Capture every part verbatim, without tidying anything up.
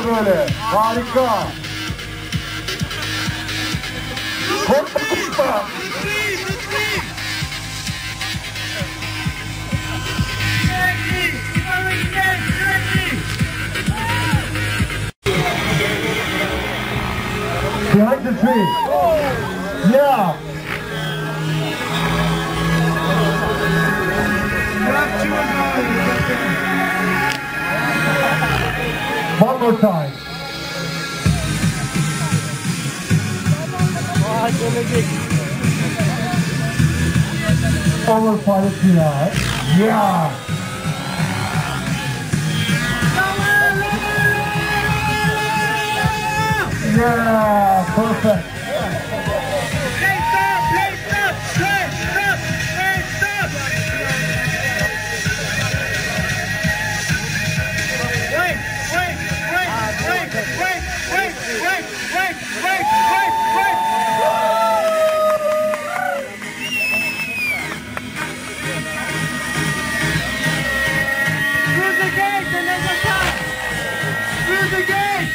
böyle. Harika. Korkma korkma. Behind the tree. Yeah. One more time. Over Palestine. Yeah. Yeah, perfect. Play stop, play stop, stop, stop, play stop. Wait, wait, wait, wait, wait, wait, wait, wait, wait, wait, wait. Through the gate and then the top. Through the gate.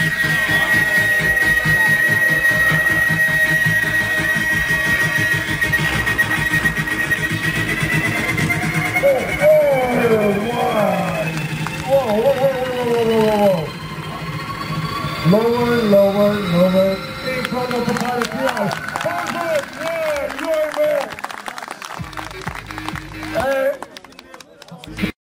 Lower, lower, lower. In front of the Palestinians. Perfect! Yeah, you're there. Hey.